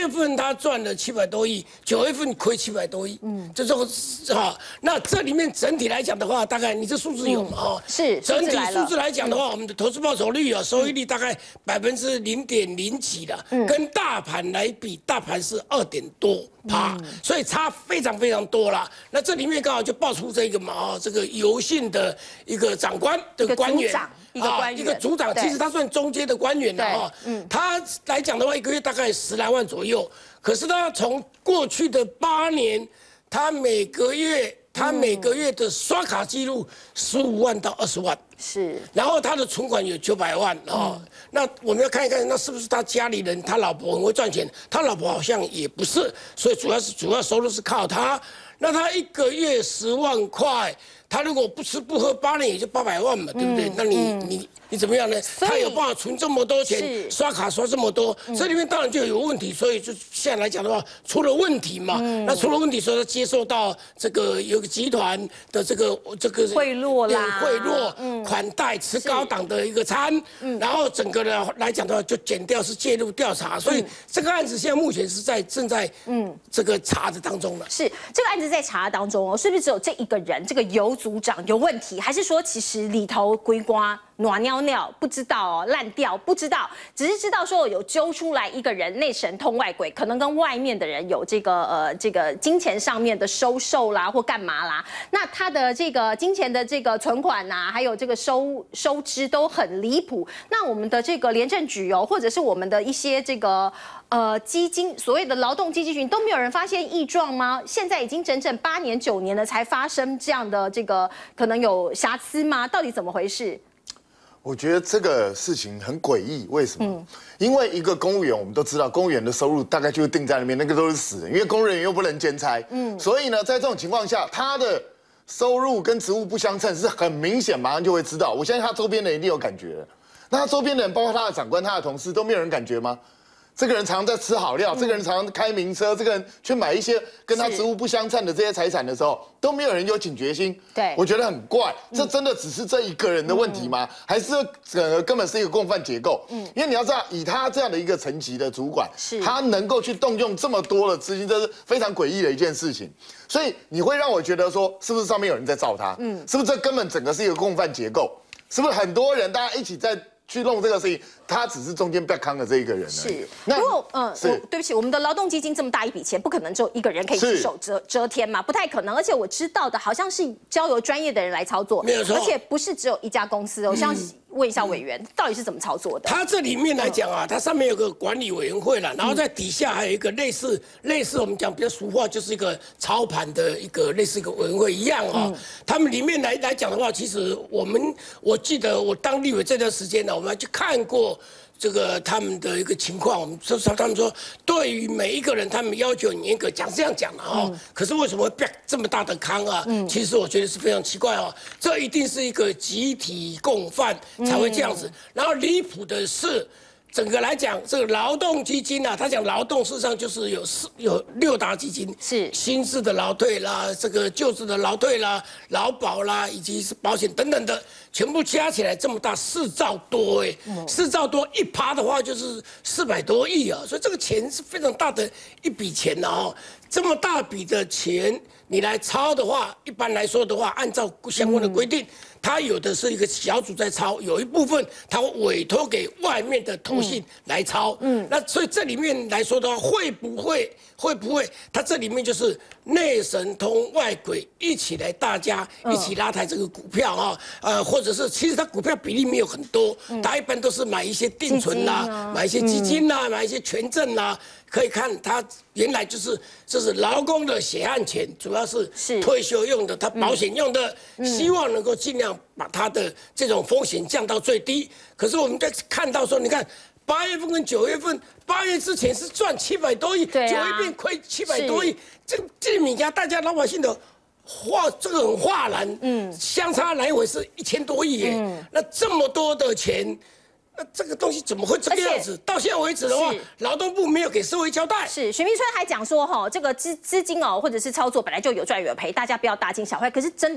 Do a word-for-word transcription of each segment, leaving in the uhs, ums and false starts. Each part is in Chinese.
月份他赚了七百多亿，九月份亏七百多亿，嗯，这种哈，那这里面整体来讲的话，大概你这数字有嘛？哈， 是整体数字来讲的话，我们的投资报酬率啊，收益率大概百分之零点零几的，跟大盘来比，大盘是二点多趴，所以差非常非常多啦。那这里面刚好就爆出这个嘛，啊，这个油信的一个长官的官员。 一个官员， 一个组长，其实他算中阶的官员了啊。嗯，他来讲的话，一个月大概十来万左右。可是他从过去的八年，他每个月他每个月的刷卡记录十五万到二十万。 是。然后他的存款有九百万啊。那我们要看一看，那是不是他家里人，他老婆很会赚钱？他老婆好像也不是，所以主要是主要收入是靠他。那他一个月十万块。他如果不吃不喝八年也就八百万嘛，对不对？嗯、那你、嗯、你你怎么样呢？他有办法存这么多钱，刷卡刷这么多，嗯、这里面当然就有问题。所以就现在来讲的话，出了问题嘛。嗯、那出了问题，所以他接受到这个有个集团的这个这个贿赂啦， 贿赂、嗯、款待吃高档的一个餐，嗯、然后整个的来讲的话就减掉是介入调查，所以这个案子现在目前是在正在嗯这个查的当中了。 是这个案子在查当中哦，是不是只有这一个人？这个油组长有问题，还是说其实里头龟瓜暖尿尿不知道哦，烂掉不知道，只是知道说有揪出来一个人内神通外鬼，可能跟外面的人有这个呃这个金钱上面的收受啦或干嘛啦，那他的这个金钱的这个存款呐、啊，还有这个收收支都很离谱。那我们的这个廉政局哦，或者是我们的一些这个呃基金，所谓的劳动基金群都没有人发现异状吗？现在已经整整八年九年了，才发生这样的这个可能有瑕疵吗？到底怎么回事？ 我觉得这个事情很诡异，为什么？嗯、因为一个公务员，我们都知道，公务员的收入大概就定在那边，那个都是死人，因为公务员又不能兼差，嗯，所以呢，在这种情况下，他的收入跟职务不相称，是很明显，马上就会知道。我相信他周边的人一定有感觉。那他周边的人，包括他的长官、他的同事，都没有人感觉吗？这个人常常在吃好料，嗯、这个人常常开名车，这个人去买一些跟他职务不相称的这些财产的时候，都没有人有警觉心。对，我觉得很怪，这真的只是这一个人的问题吗？嗯、还是整个根本是一个共犯结构？嗯，因为你要知道，以他这样的一个层级的主管，是他能够去动用这么多的资金，这是非常诡异的一件事情。所以你会让我觉得说，是不是上面有人在罩他？嗯，是不是这根本整个是一个共犯结构？是不是很多人大家一起在去弄这个事情？他只是中间被坑的这一个人。 是，如果嗯，我对不起，我们的劳动基金这么大一笔钱，不可能只有一个人可以只手遮遮天嘛，不太可能。而且我知道的好像是交由专业的人来操作， 没有错， 而且不是只有一家公司。我想问一下委员，到底是怎么操作的？ 他这里面来讲啊，它上面有个管理委员会啦，然后在底下还有一个类似类似我们讲比较俗话，就是一个操盘的一个类似一个委员会一样啊。他们里面来来讲的话，其实我们我记得我当立委这段时间呢，我们还去看过。这个他们的一个情况，我们说他们说，对于每一个人，他们要求很严格，讲这样讲的哈。嗯、可是为什么会这么大的坑啊？嗯、其实我觉得是非常奇怪哦，这一定是一个集体共犯才会这样子。嗯、然后离谱的是。整个来讲，这个劳动基金啊，他讲劳动事实上就是有四有六大基金，是新制的劳退啦，这个旧制的劳退啦、劳保啦，以及是保险等等的，全部加起来这么大，四兆多哎，四兆多一趴的话就是四百多亿啊，所以这个钱是非常大的一笔钱呐哦，这么大笔的钱你来抄的话，一般来说的话，按照相关的规定。嗯他有的是一个小组在抄，有一部分他会委托给外面的投信来抄。嗯，那所以这里面来说的话，会不会会不会？他这里面就是内神通外鬼一起来，大家一起拉抬这个股票啊，呃，或者是其实他股票比例没有很多，他一般都是买一些定存啦，买一些基金啦，买一些权证啦。可以看他原来就是就是劳工的血汗钱，主要是退休用的，他保险用的，希望能够尽量把他的这种风险降到最低。可是我们在看到说，你看八月份跟九月份，八月之前是赚七百多亿，九月份亏七百多亿，这这米家大家老百姓的。画这个很哗然，嗯，相差来回是一千多亿耶，嗯、那这么多的钱。那这个东西怎么会这个样子？到现在为止的话，劳动部没有给社会交代。 是许明春还讲说，哈，这个资资金哦，或者是操作本来就有赚有赔，大家不要大惊小怪。可是真的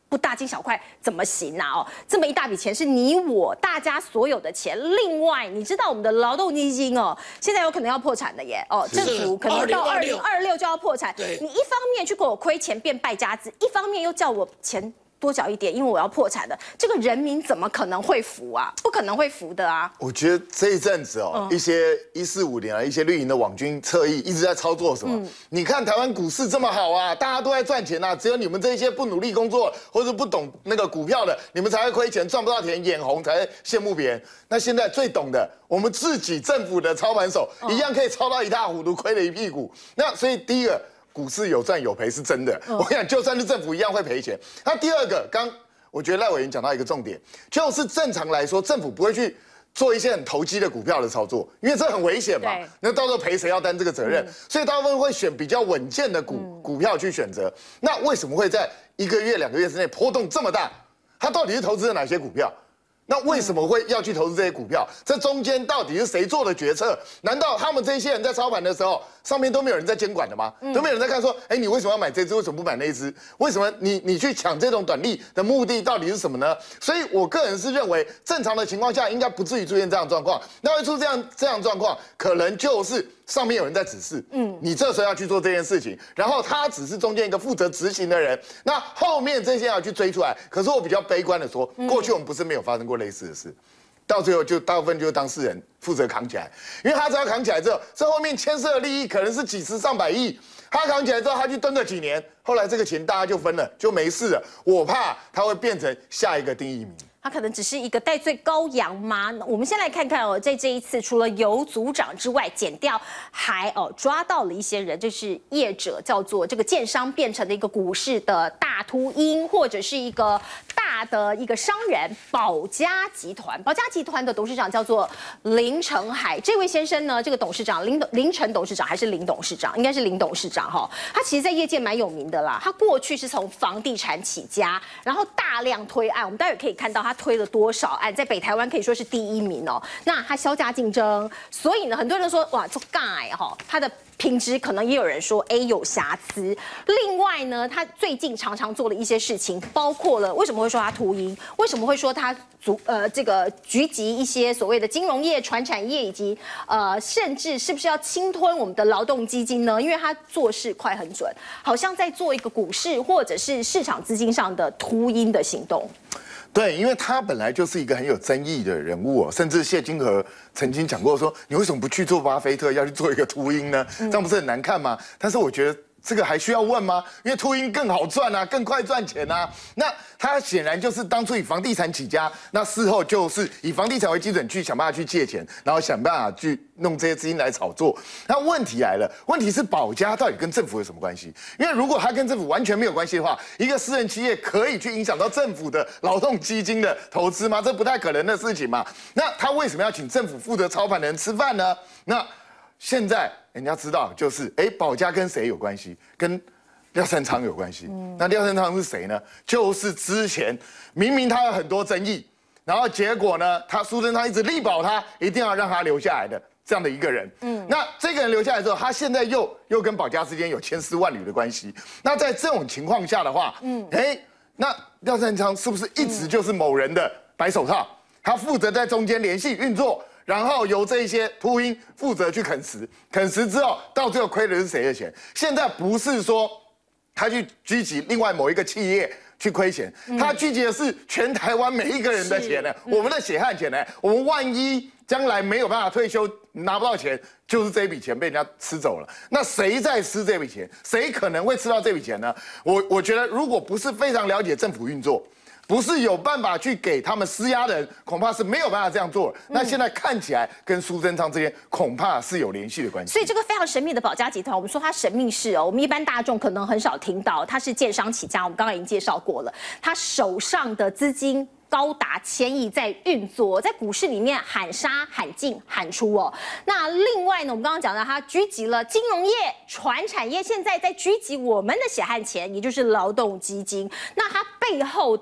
不大惊小怪怎么行啊？哦，这么一大笔钱是你我大家所有的钱。另外，你知道我们的劳动基金哦，现在有可能要破产的耶。哦，政府可能到二零二六就要破产。你一方面去给我亏钱变败家子，一方面又叫我钱多缴一点，因为我要破产的，这个人民怎么可能会服啊？不可能会服的啊！ 我觉得这一阵子哦，嗯、一些一四五零啊，一些绿营的网军侧翼一直在操作什么？嗯、你看台湾股市这么好啊，大家都在赚钱啊，只有你们这些不努力工作或者不懂那个股票的，你们才会亏钱，赚不到钱，眼红才会羡慕别人。那现在最懂的，我们自己政府的操盘手、嗯、一样可以操到一塌糊涂，亏了一屁股。那所以第一个。股市有赚有赔是真的，嗯、我跟你讲，就算是政府一样会赔钱。那第二个，刚我觉得赖委员讲到一个重点，就是正常来说，政府不会去做一些很投机的股票的操作，因为这很危险嘛。那到时候赔谁要担这个责任？嗯、所以大部分会选比较稳健的股、嗯、股票去选择。那为什么会在一个月、两个月之内波动这么大？它到底是投资了哪些股票？那为什么会要去投资这些股票？这中间到底是谁做的决策？难道他们这些人在操盘的时候，上面都没有人在监管的吗？都没有人在看说，哎，你为什么要买这只？为什么不买那一只？为什么你你去抢这种短利的目的到底是什么呢？所以我个人是认为，正常的情况下应该不至于出现这样的状况。那会出这样这样的状况，可能就是上面有人在指示，嗯，你这时候要去做这件事情，然后他只是中间一个负责执行的人，那后面这些要去追出来。可是我比较悲观的说，过去我们不是没有发生过类似的事。到最后就大部分就是当事人负责扛起来，因为他只要扛起来之后，这后面牵涉的利益可能是几十上百亿，他扛起来之后，他去蹲个几年，后来这个钱大家就分了，就没事了。我怕他会变成下一个丁一鸣。 他可能只是一个戴罪羔羊吗？我们先来看看哦，在这一次除了游组长之外，检调还哦抓到了一些人，就是业者叫做这个建商变成了一个股市的大秃鹰，或者是一个大的一个商人保家集团。保家集团的董事长叫做林承海，这位先生呢，这个董事长林林承董事长还是林董事长，应该是林董事长哈。他其实在业界蛮有名的啦，他过去是从房地产起家，然后大量推案，我们待会可以看到他推了多少案，在北台湾可以说是第一名哦。那他削价竞争，所以呢，很多人说哇，这盖哈，他的品质可能也有人说 A 有瑕疵。另外呢，他最近常常做了一些事情，包括了为什么会说他秃鹰？为什么会说他足呃这个聚集一些所谓的金融业、传产业以及呃甚至是不是要侵吞我们的劳动基金呢？因为他做事快很准，好像在做一个股市或者是市场资金上的秃鹰的行动。 对，因为他本来就是一个很有争议的人物哦，甚至谢金河曾经讲过说，你为什么不去做巴菲特，要去做一个秃鹰呢？这样不是很难看吗？但是我觉得这个还需要问吗？因为秃鹰更好赚啊，更快赚钱啊。那他显然就是当初以房地产起家，那事后就是以房地产为基准去想办法去借钱，然后想办法去弄这些资金来炒作。那问题来了，问题是保家到底跟政府有什么关系？因为如果他跟政府完全没有关系的话，一个私人企业可以去影响到政府的劳动基金的投资吗？这不太可能的事情嘛。那他为什么要请政府负责操盘的人吃饭呢？那现在人家知道，就是哎，保家跟谁有关系？跟廖三昌有关系。嗯、那廖三昌是谁呢？就是之前明明他有很多争议，然后结果呢，他苏贞昌一直力保他，一定要让他留下来的这样的一个人。嗯，那这个人留下来之后，他现在又又跟保家之间有千丝万缕的关系。那在这种情况下的话，嗯，哎，那廖三昌是不是一直就是某人的白手套？他负责在中间联系运作。然后由这些秃鹰负责去啃食，啃食之后，到最后亏的是谁的钱？现在不是说他去狙击另外某一个企业去亏钱，嗯、他狙击的是全台湾每一个人的钱呢，嗯、我们的血汗钱呢。我们万一将来没有办法退休，拿不到钱，就是这一笔钱被人家吃走了。那谁在吃这笔钱？谁可能会吃到这笔钱呢？我我觉得，如果不是非常了解政府运作，不是有办法去给他们施压的人，恐怕是没有办法这样做。那现在看起来跟苏贞昌之间恐怕是有联系的关系。 所以这个非常神秘的保家集团，我们说它神秘是哦，我们一般大众可能很少听到，它是建商起家，我们刚刚已经介绍过了，他手上的资金高达千亿在运作，在股市里面喊杀、喊进、喊出哦。那另外呢，我们刚刚讲到，他狙击了金融业、传产业，现在在狙击我们的血汗钱，也就是劳动基金。那他背后的 bug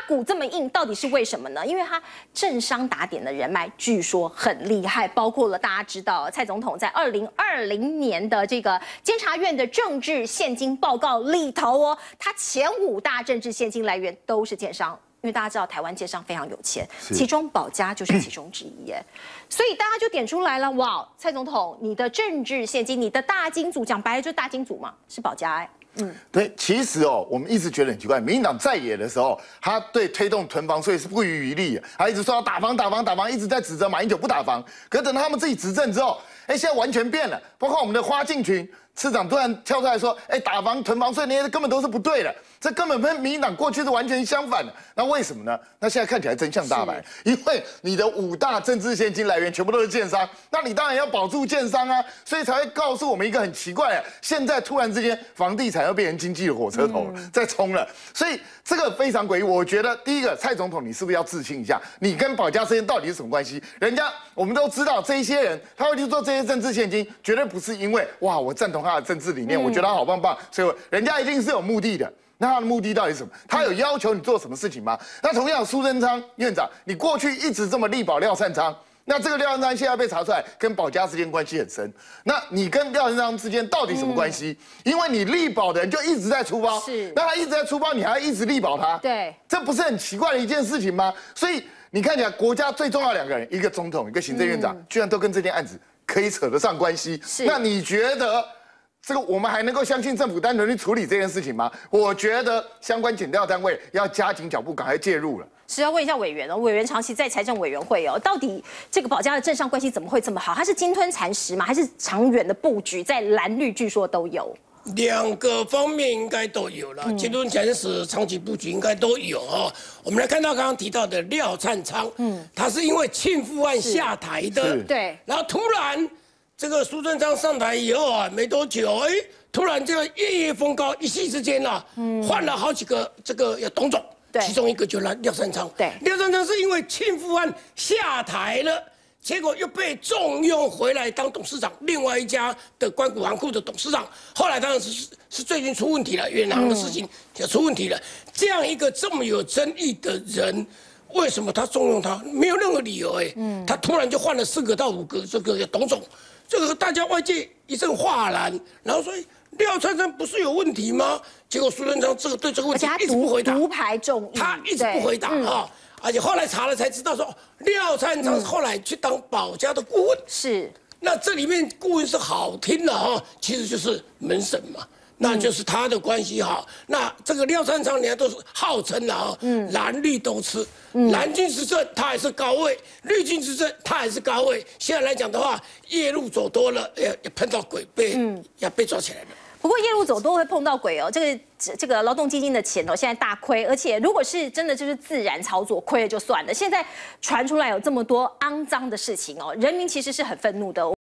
骨这么硬，到底是为什么呢？因为他政商打点的人脉据说很厉害，包括了大家知道蔡总统在二零二零年的这个监察院的政治现金报告里头哦，他前五大政治现金来源都是建商。因为大家知道台湾建商非常有钱，其中保家就是其中之一耶，所以大家就点出来了，哇，蔡总统，你的政治现金，你的大金主，讲白了就是大金主嘛，是保家哎。嗯，对， 其实哦，我们一直觉得很奇怪，民进党在野的时候，他对推动囤房税是不遗余力的，他一直说要打房、打房、打房，一直在指责马英九不打房。可是等到他们自己执政之后，哎，现在完全变了，包括我们的花敬群市长突然跳出来说，哎，打房、囤房税那些根本都是不对的，这根本跟民进党过去是完全相反的。那为什么呢？那现在看起来真相大白，因为你的五大政治现金来源全部都是建商，那你当然要保住建商啊，所以才会告诉我们一个很奇怪的，现在突然之间房地产要变成经济的火车头了，嗯、在冲了，所以这个非常诡异。我觉得第一个，蔡总统你是不是要自清一下，你跟保家之间到底是什么关系？人家我们都知道，这一些人他会去做这些政治现金，绝对不是因为哇我赞同他的政治理念，嗯、我觉得他好棒棒，所以人家一定是有目的的。那他的目的到底是什么？他有要求你做什么事情吗？那同样，苏贞昌院长，你过去一直这么力保廖善昌，那这个廖善昌现在被查出来跟保家之间关系很深，那你跟廖善昌之间到底什么关系？嗯、因为你力保的人就一直在出包， 是， 那他一直在出包，你还要一直力保他， 对，这不是很奇怪的一件事情吗？所以你看起来国家最重要的两个人，一个总统，一个行政院长，嗯、居然都跟这件案子可以扯得上关系，是，那你觉得？这个我们还能够相信政府单纯去处理这件事情吗？我觉得相关检调单位要加紧脚步，赶快介入了。 是要问一下委员哦，委员长期在财政委员会哦，到底这个保家的政商关系怎么会这么好？它是鲸吞蚕食吗？还是长远的布局？在蓝绿据说都有。 两个方面应该都有了，鲸吞蚕食、长期布局应该都有哦。我们来看到刚刚提到的廖灿昌，嗯，他是因为庆富案下台的， 对， 然后突然。这个苏贞昌上台以后啊，没多久，哎，突然这个夜夜风高，一夕之间啊，嗯，换了好几个这个董总，其中一个就廖善昌， 对， 廖善昌是因为庆富案下台了，结果又被重用回来当董事长，另外一家的官股行库的董事长，后来当然是是最近出问题了，远航的事情就出问题了，这样一个这么有争议的人。为什么他重用他？没有任何理由哎，嗯，他突然就换了四个到五个这个董总，这个大家外界一阵哗然，然后说廖灿昌不是有问题吗？结果苏贞昌这个对这个问题一直不回答， 独排众议， 他一直不回答啊，而且后来查了才知道说廖灿昌后来去当保家的顾问， 是， 那这里面顾问是好听的哈，其实就是门神嘛。那就是他的关系好，那这个廖灿昌，人家都是号称的啊，嗯，蓝绿都吃，嗯、蓝军执政他还是高位，绿军执政他还是高位。现在来讲的话，夜路走多了，也也碰到鬼，被嗯要被抓起来了。 不过夜路走多会碰到鬼哦，这个这个劳动基金的钱哦，现在大亏，而且如果是真的就是自然操作，亏了就算了，现在传出来有这么多肮脏的事情哦，人民其实是很愤怒的。